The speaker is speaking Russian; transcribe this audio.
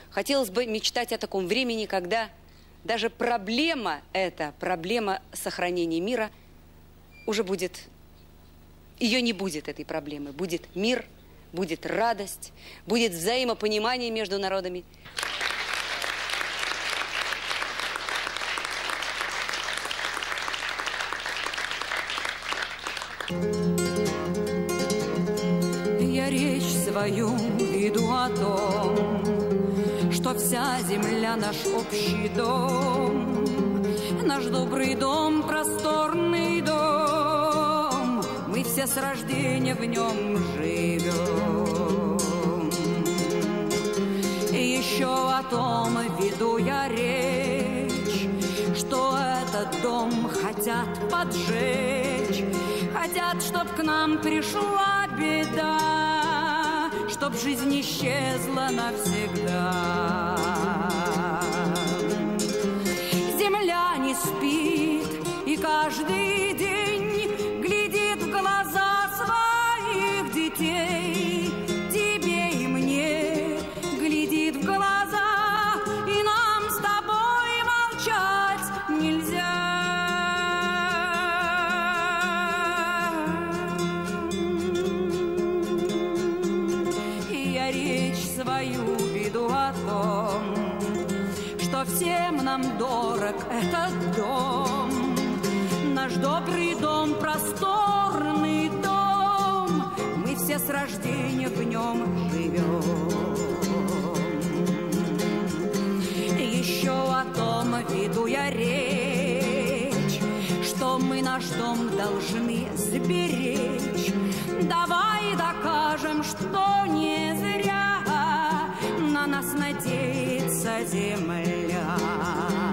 Хотелось бы мечтать о таком времени, когда даже проблема эта, проблема сохранения мира, уже будет... Ее не будет, этой проблемы. Будет мир, будет радость, будет взаимопонимание между народами. Я речь свою веду о том, что вся земля наш общий дом, наш добрый дом, просторный дом, мы все с рождения в нем живем. И еще о том веду я речь, что этот дом хотят поджечь, хотят, чтоб к нам пришла беда, чтоб жизнь исчезла навсегда. Земля не спит и каждый день глядит в глаза своих детей. Тебе и мне глядит в глаза, и нам с тобой молчать нельзя. Свою веду о том, что всем нам дорог этот дом, наш добрый дом, просторный дом, мы все с рождения в нем живем. Еще о том веду я речь, что мы наш дом должны сберечь. Давай докажем, что не зря на нас надеется земля.